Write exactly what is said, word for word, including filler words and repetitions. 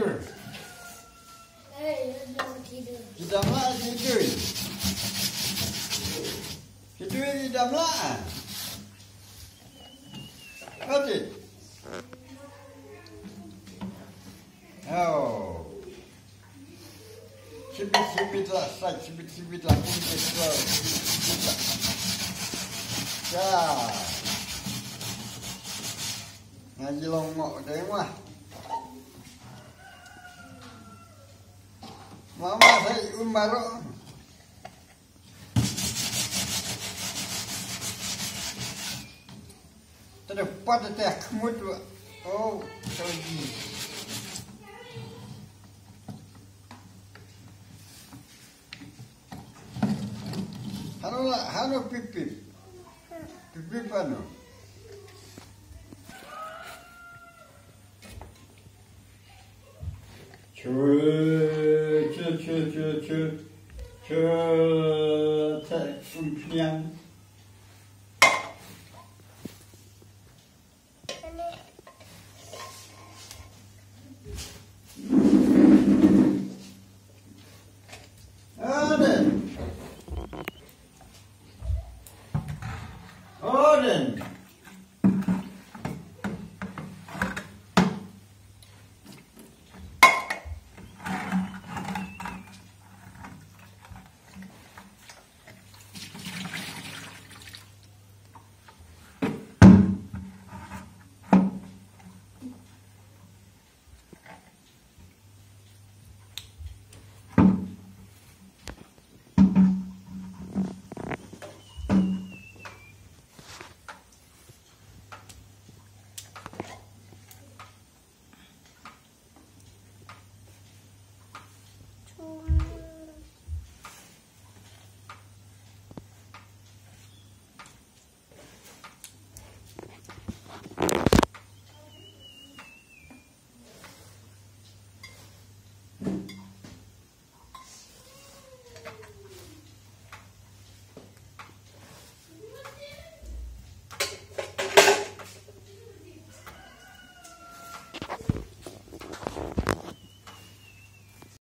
tidur. Eh, dah tidur. Tidak lah tidur. Tidur tidak lah. Betul. Oh. Sibit-sibit lah, say, sibit-sibit lah, pun kesal. Ya. Ngaji longok deh mah. Mama saya umaro. Terdapat teh kemud. Oh, lagi. Halo lah, halo pipip. Pipip ano? Cuy, cuy, cuy, cuy, cuy, cuy, tak kumpiang.